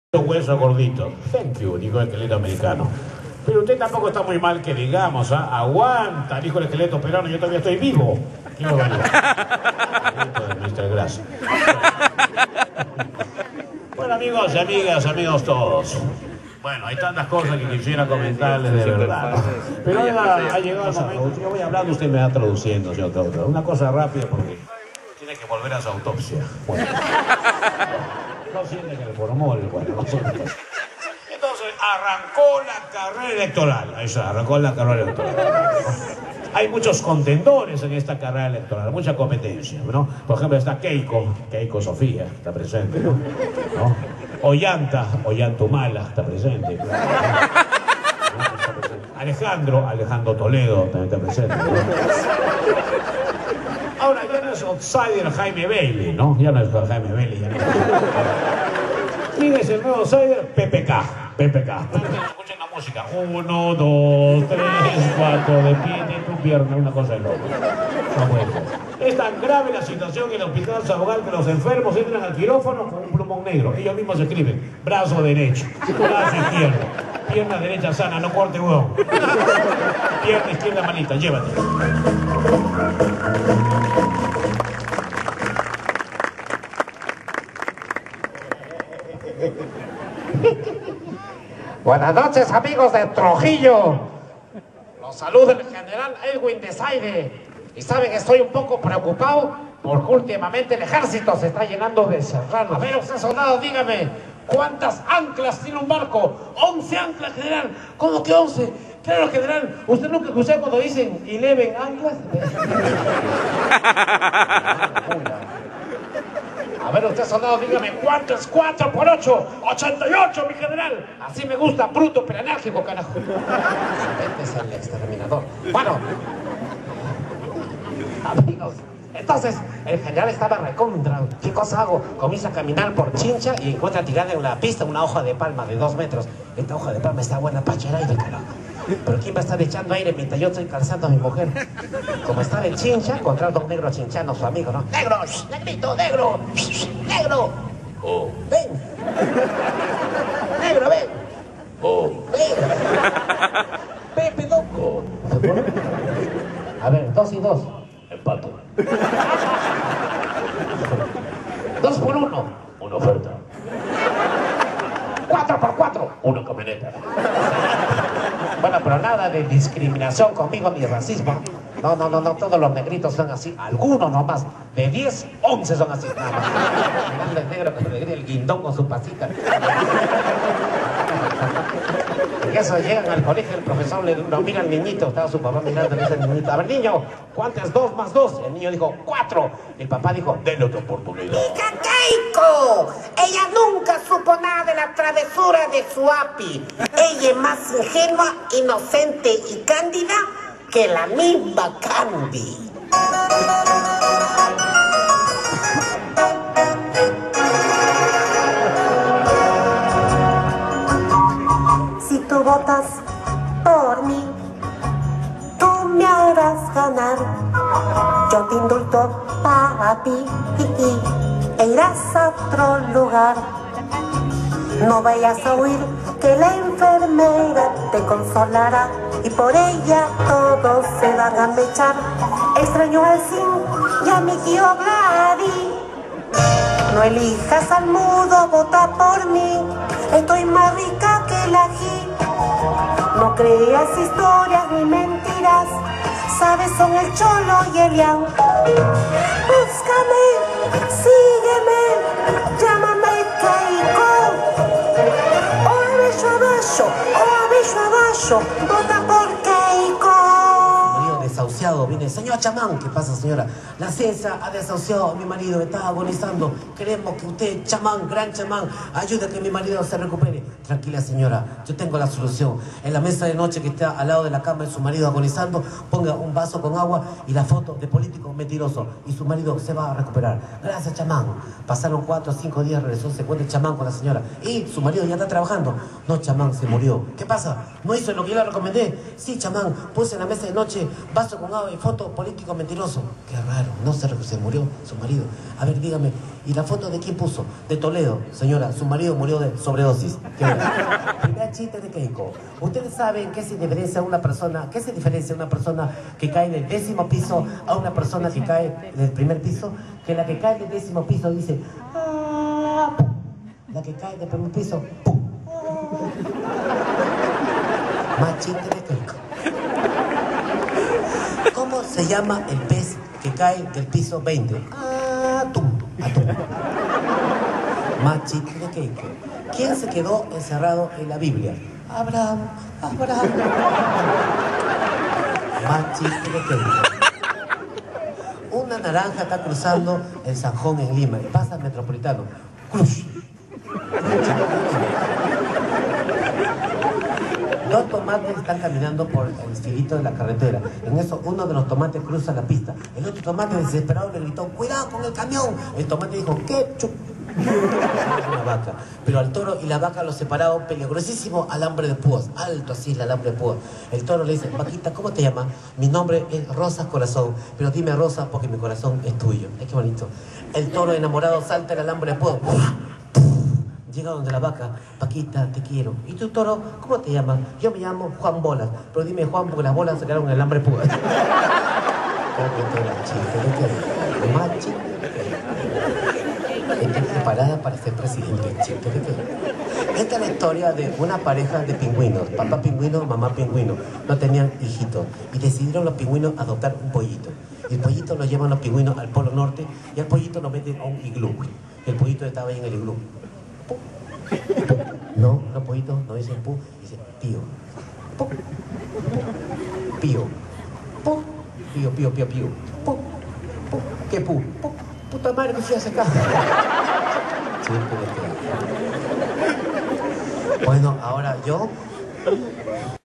Hueso gordito. Thank you, dijo el esqueleto americano. Pero usted tampoco está muy mal que digamos, ¿ah? Aguanta, dijo el esqueleto peruano, yo todavía estoy vivo. ¿Qué me valió? Mr. Grass. Bueno, amigos y amigas, amigos todos. Bueno, hay tantas cosas que quisiera comentarles de verdad. Pero ha llegado el momento. Yo voy hablando, usted me va traduciendo, señor doctor. Una cosa rápida porque tiene que volver a su autopsia. Bueno. No siente que le formó el bueno. Entonces arrancó la carrera electoral. Eso, arrancó la carrera electoral. Hay muchos contendores en esta carrera electoral, mucha competencia, ¿no? Por ejemplo, está Keiko Sofía, está presente, ¿no? Ollanta Humala, está presente. Alejandro Toledo también está presente, ¿no? Ahora ya no es outsider Jaime Bailey, ¿no? Ya no es Jaime Bailey, ya no es. ¿Quién es el nuevo outsider? PPK. Escuchen la música. 1, 2, 3, 4, defiende tu pierna, una cosa de loco. No puede ser. Es tan grave la situación en el hospital Sabogal que los enfermos entran al quirófano con un plumón negro. Ellos mismos escriben: brazo derecho, brazo izquierdo, pierna derecha sana, no corte huevo. Pierna izquierda manita, llévate. Buenas noches, amigos de Trujillo. Los saluda el general Edwin Desaire. Y saben, estoy un poco preocupado porque últimamente el ejército se está llenando de serranos. A ver, usted soldado, dígame, ¿cuántas anclas tiene un barco? 11 anclas, general. ¿Cómo que 11? Claro, general, ¿usted nunca escuchó cuando dicen 11 anclas? A ver, usted soldado, dígame, ¿cuánto es 4 por 8? 88, mi general. Así me gusta, bruto, pero enérgico, carajo. Este es el exterminador. Bueno, amigos, entonces el general estaba recontra. ¿Qué cosa hago? Comienza a caminar por Chincha y encuentra tirada en la pista una hoja de palma de 2 metros. Esta hoja de palma está buena para echar aire, carajo. Pero ¿quién va a estar echando aire mientras yo estoy calzando a mi mujer? Como estaba en Chincha, contrata un negro chinchano, su amigo, ¿no? ¡Negro! ¡Negrito! ¡Negro! ¡Negro! Oh. ¡Ven! ¡Negro, ven! Oh. ¡Ven! ¡Pepe, loco! A ver, 2 y 2. Empato. 2 por 1. Una oferta. 4 por 4. Una camioneta. Bueno, pero nada de discriminación conmigo ni racismo. No, todos los negritos son así. Algunos nomás. De 10, 11 son así. Nada más. Mirando el negro que se le grita el guindón con su pasita. Y eso, llegan al colegio, el profesor lo mira al niñito. Estaba su papá mirando, le dice al niñito: a ver, niño, ¿cuánto es 2 más 2? El niño dijo: 4. El papá dijo: denle otra oportunidad. ¡Hija Keiko! Ella nunca supo nada de la travesura de su api. Ella es más ingenua, inocente y cándida que la misma Candy. Si tú votas por mí, tú me harás ganar. Yo te indulto, papi, e irás a otro lugar. No vayas a oír que la enfermera te consolará y por ella todos se van a mechar. Extraño al Sin y a mi tío Gladys. No elijas al mudo, vota por mí. Estoy más rica que el ají. No creas historias ni mentiras. Sabes, son el Cholo y el Ian. Búscame, sígueme, llámame Keiko. O abello abajo, vota por Keiko. Desahuciado, viene: señor chamán. ¿Qué pasa, señora? La ciencia ha desahuciado a mi marido, está agonizando. Queremos que usted, chamán, gran chamán, ayude a que mi marido se recupere. Tranquila, señora, yo tengo la solución. En la mesa de noche que está al lado de la cama de su marido agonizando, ponga un vaso con agua y la foto de político mentiroso y su marido se va a recuperar. Gracias, chamán. Pasaron 4 o 5 días, regresó, se encuentra el chamán con la señora y su marido ya está trabajando. No, chamán, se murió. ¿Qué pasa? ¿No hizo lo que yo le recomendé? Sí, chamán, puse en la mesa de noche vaso con abogado y foto político mentiroso. Qué raro, no sé, se murió su marido. A ver, dígame, ¿y la foto de quién puso? De Toledo. Señora, su marido murió de sobredosis. Primer chiste de Keiko. ¿Ustedes saben qué se diferencia una persona que cae del 10º piso a una persona que cae del primer piso? Que la que cae del 10º piso dice, ¡ah! ¡Pum! La que cae del primer piso, ¡pum! Más chiste de Keiko. ¿Cómo se llama el pez que cae del piso 20? Atún. Más chiste de Keiko. ¿Quién se quedó encerrado en la Biblia? Abraham. Más chiste de Keiko. Una naranja está cruzando el Zanjón en Lima y pasa al Metropolitano. ¡Crush! Dos tomates están caminando por el filito de la carretera. En eso, uno de los tomates cruza la pista. El otro tomate, desesperado, le gritó, ¡cuidado con el camión! El tomate dijo, ¿qué? Una vaca. Pero al toro y la vaca lo separaron peligrosísimo alambre de púas. Alto así el alambre de púas. El toro le dice, vaquita, ¿cómo te llamas? Mi nombre es Rosa Corazón, pero dime Rosa porque mi corazón es tuyo. Ay, qué bonito. El toro enamorado salta el alambre de púas. Llega donde la vaca, vaquita, te quiero. ¿Y tú, toro, cómo te llamas? Yo me llamo Juan Bolas, pero dime Juan porque las bolas se quedaron en el alambre de púas. Más chiste. Estoy preparada para ser presidente. Esta es la historia de una pareja de pingüinos. Papá pingüino, mamá pingüino. No tenían hijitos. Y decidieron los pingüinos adoptar un pollito. Y el pollito lo llevan los pingüinos al Polo Norte y al pollito lo meten a un iglú. Y el pollito estaba ahí en el iglú. No, los pollitos no dicen pu, dicen pío. Pío. Pío, pío, pío, pío. ¿Qué pu? Puta madre, ¿qué se hace acá? Bueno, ahora yo